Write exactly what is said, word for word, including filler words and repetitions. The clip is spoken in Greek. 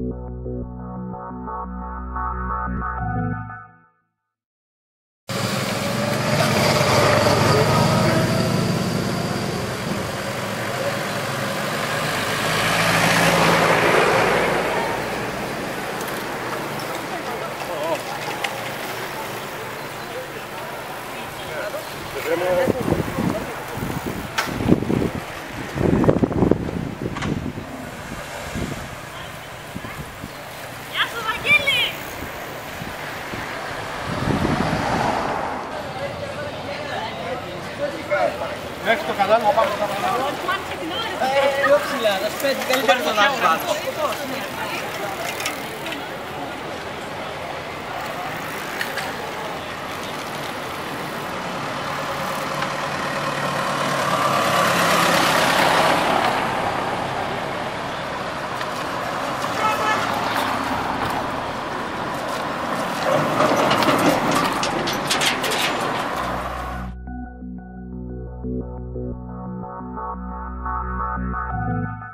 Μέχρι το κατάλογο πάμε στα μαλλιά. Πιο ψηλά, να σου πέτει καλύτερα τον άσφαλτο. Thank you.